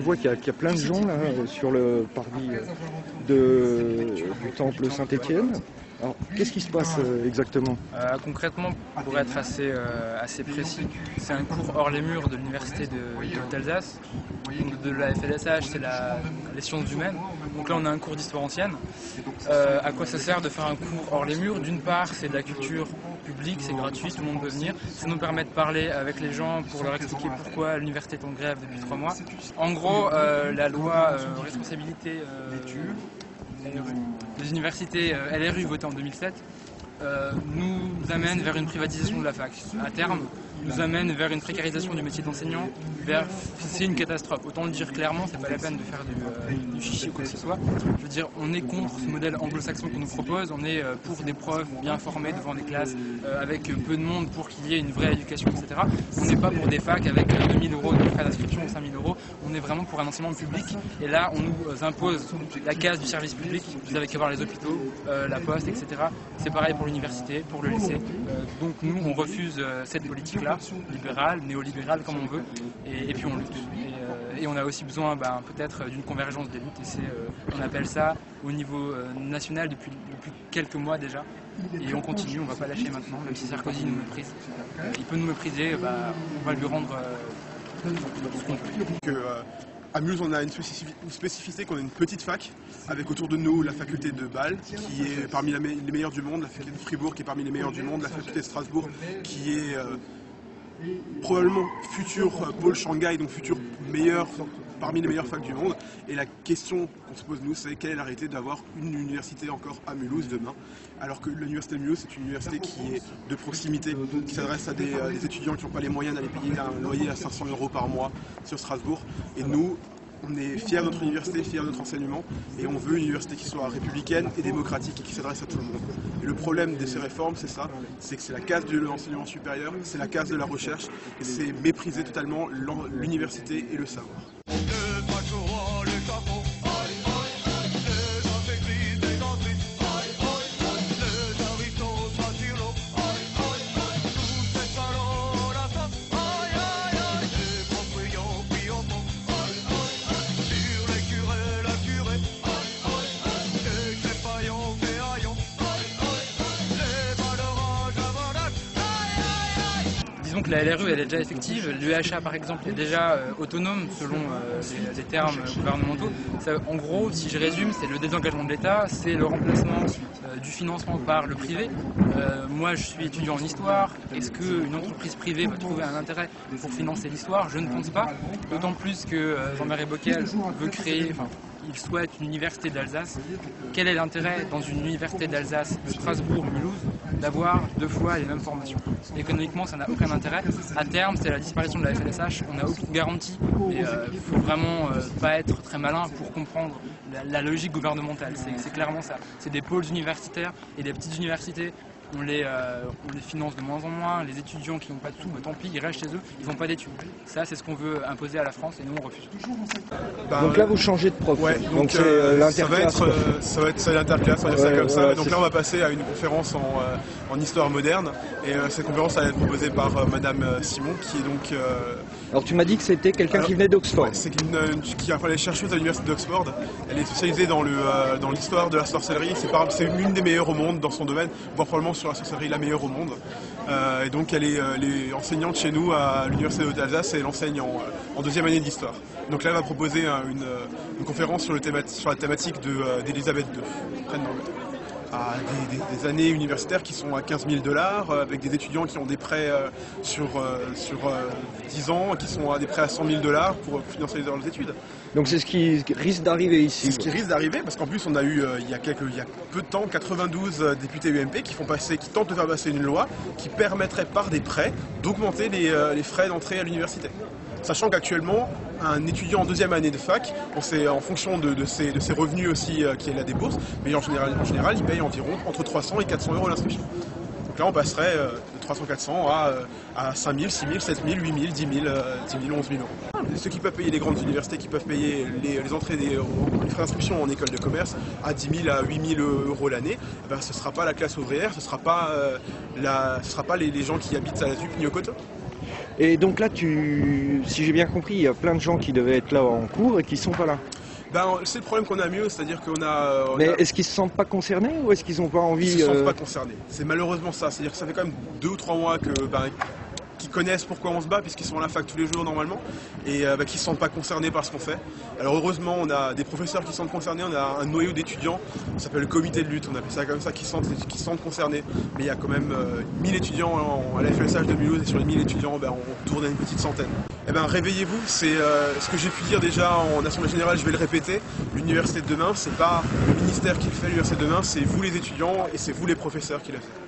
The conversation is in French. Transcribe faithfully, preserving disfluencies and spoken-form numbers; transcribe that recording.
vois qu'il y, qu y a plein de gens là sur le parvis de, du temple Saint-Étienne. Alors, qu'est-ce qui se passe euh, exactement? euh, Concrètement, pour être assez, euh, assez précis, c'est un cours hors les murs de l'université d'Alsace. De la F L S H, c'est la, les sciences humaines. Donc là, on a un cours d'histoire ancienne. Euh, à quoi ça sert de faire un cours hors les murs? D'une part, c'est de la culture publique, c'est gratuit, tout le monde peut venir. Ça nous permet de parler avec les gens pour leur expliquer pourquoi l'université est en grève depuis trois mois. En gros, euh, la loi euh, responsabilité euh, des universités euh, L R U votée en deux mille sept euh, nous amène vers une privatisation de la fac. À terme, nous amène vers une précarisation du métier d'enseignant, vers... c'est une catastrophe. Autant le dire clairement, c'est pas la peine de faire du, euh, du chichi ou quoi que ce soit. Je veux dire, on est contre ce modèle anglo-saxon qu'on nous propose, on est euh, pour des profs bien formés devant des classes, euh, avec peu de monde pour qu'il y ait une vraie éducation, et cetera. On n'est pas pour des facs avec deux mille euros de frais d'inscription ou cinq mille euros, on est vraiment pour un enseignement public. Et là, on nous impose la case du service public, vous avez qu'à voir les hôpitaux, euh, la poste, et cetera. C'est pareil pour l'université, pour le lycée. Euh, donc nous, on refuse euh, cette politique-là, libérale, néolibérale comme on veut, et, et puis on lutte. Et, euh, et on a aussi besoin ben, peut-être d'une convergence des luttes, et c'est, euh, on appelle ça au niveau euh, national depuis, depuis quelques mois déjà. Et on continue, on ne va pas lâcher maintenant, même si Sarkozy nous méprise. Euh, il peut nous mépriser, bah, on va lui rendre euh, ce qu'on peut. Euh, à Mulhouse, on a une spécificité qu'on est une petite fac, avec autour de nous la faculté de Bâle, qui est parmi la me les meilleures du monde, la faculté de Fribourg, qui est parmi les meilleures du monde, la faculté de Strasbourg, qui est euh, probablement futur euh, pôle Shanghai, donc futur meilleur, parmi les meilleures facs du monde. Et la question qu'on se pose nous, c'est quelle est la réalité d'avoir une université encore à Mulhouse demain, alors que l'université de Mulhouse, c'est une université qui est de proximité, qui s'adresse à des, euh, des étudiants qui n'ont pas les moyens d'aller payer un loyer à cinq cents euros par mois sur Strasbourg. Et nous, on est fiers de notre université, fiers de notre enseignement, et on veut une université qui soit républicaine et démocratique et qui s'adresse à tout le monde. Et le problème de ces réformes, c'est ça, c'est que c'est la case de l'enseignement supérieur, c'est la case de la recherche, et c'est mépriser totalement l'université et le savoir. Disons que la L R U elle est déjà effective, l'U H A par exemple est déjà euh, autonome selon euh, les, les termes gouvernementaux. Ça, en gros, si je résume, c'est le désengagement de l'État, c'est le remplacement euh, du financement par le privé. Euh, moi je suis étudiant en histoire, est-ce qu'une entreprise privée va trouver un intérêt pour financer l'histoire? Je ne pense pas, d'autant plus que euh, Jean-Marie Bockel veut créer, enfin, il souhaite une université d'Alsace. Quel est l'intérêt dans une université d'Alsace, Strasbourg, Mulhouse, d'avoir deux fois les mêmes formations? Économiquement, ça n'a aucun intérêt. À terme, c'est la disparition de la F L S H. On n'a aucune garantie. Et il euh, faut vraiment euh, pas être très malin pour comprendre la, la logique gouvernementale. C'est clairement ça. C'est des pôles universitaires et des petites universités. On les, euh, on les finance de moins en moins, les étudiants qui n'ont pas de sous, bah, tant pis, ils restent chez eux, ils n'ont pas d'études. Ça, c'est ce qu'on veut imposer à la France et nous, on refuse. Ben, donc là, vous changez de prof. Ouais, donc, donc euh, l'interclasse. Ça va être, euh, ça va être l'interclasse, on va dire ouais, ça comme ça. Ouais, donc là, on va passer à une conférence en, euh, en histoire moderne. Et euh, cette conférence, elle va être proposée par euh, Madame Simon, qui est donc... Euh, Alors tu m'as dit que c'était quelqu'un qui venait d'Oxford. Ouais, c'est une, une, qui a enfin, chercheuse à l'université d'Oxford. Elle est spécialisée dans l'histoire euh, de la sorcellerie. C'est l'une des meilleures au monde dans son domaine, voire probablement sur la sorcellerie la meilleure au monde. Euh, et donc elle est, euh, elle est enseignante chez nous à l'université d'Alsace et elle enseigne en, en deuxième année d'histoire. Donc là elle va proposer euh, une, une conférence sur, le thémat, sur la thématique d'Elisabeth deux, reine d'Angleterre. À des, des, des années universitaires qui sont à quinze mille dollars, euh, avec des étudiants qui ont des prêts euh, sur, euh, sur euh, dix ans, qui sont à des prêts à cent mille dollars pour financer leurs études. Donc c'est ce qui risque d'arriver ici. C'est ce qui risque d'arriver, parce qu'en plus on a eu, euh, il, y a quelques, il y a peu de temps, quatre-vingt-douze députés U M P qui, font passer, qui tentent de faire passer une loi qui permettrait par des prêts d'augmenter les, euh, les frais d'entrée à l'université. Sachant qu'actuellement, un étudiant en deuxième année de fac, on sait, en fonction de, de, ses, de ses revenus aussi euh, qu'il a des bourses, mais en général, en général, il paye environ entre trois cents et quatre cents euros l'inscription. Donc là, on passerait euh, de trois cents à quatre cents à, euh, à cinq mille, six mille, sept mille, huit mille, dix mille, onze mille euros. Ceux qui peuvent payer les grandes universités, qui peuvent payer les, les entrées, des, les frais d'inscription en école de commerce à dix mille à huit mille euros l'année, eh ben, ce ne sera pas la classe ouvrière, ce ne sera pas, euh, la, ce sera pas les, les gens qui habitent à la Zuc ni au Coteau. Et donc là, tu, si j'ai bien compris, il y a plein de gens qui devaient être là en cours et qui sont pas là. Ben, c'est le problème qu'on a mieux, c'est-à-dire qu'on a... On Mais a... est-ce qu'ils se sentent pas concernés ou est-ce qu'ils n'ont pas envie... Ils se sentent euh... pas concernés. C'est malheureusement ça. C'est-à-dire que ça fait quand même deux ou trois mois que... Ben, qui connaissent pourquoi on se bat puisqu'ils sont à la fac tous les jours normalement et euh, bah, qui ne se sentent pas concernés par ce qu'on fait. Alors heureusement on a des professeurs qui se sentent concernés, on a un noyau d'étudiants, ça s'appelle le comité de lutte, on appelle ça comme ça, qui se sentent, qui se sentent concernés. Mais il y a quand même euh, mille étudiants en, à la F L S H de Mulhouse et sur les mille étudiants bah, on tourne à une petite centaine. Eh ben réveillez-vous, c'est euh, ce que j'ai pu dire déjà en assemblée générale, je vais le répéter, l'université de demain c'est pas le ministère qui le fait, l'université de demain c'est vous les étudiants et c'est vous les professeurs qui le faites.